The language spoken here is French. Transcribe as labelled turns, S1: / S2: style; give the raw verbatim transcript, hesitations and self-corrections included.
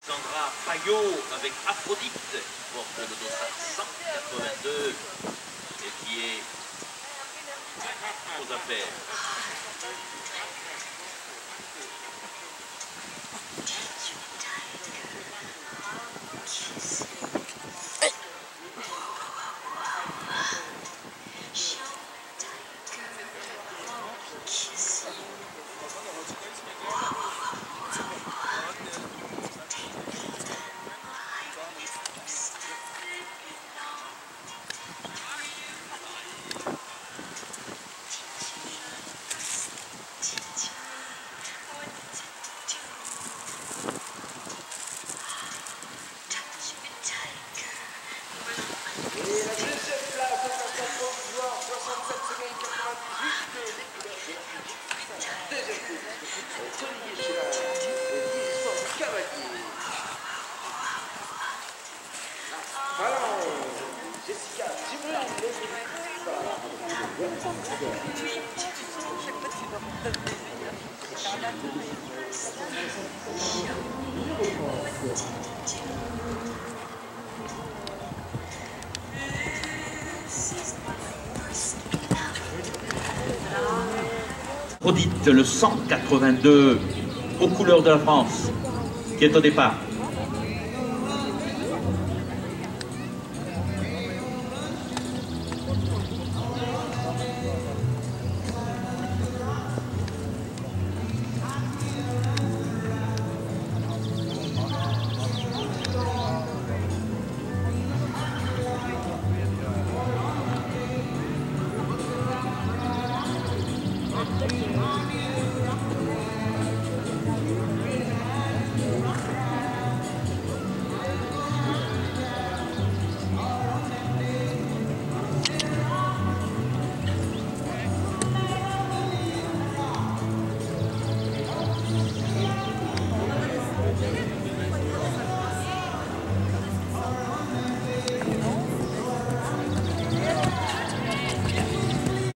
S1: Sandra Payot avec Aphrodite porte le dossard cent quatre-vingt-deux et qui est aux affaires. Aphrodite, le cent quatre-vingt-deux, aux couleurs de la France, qui est au départ.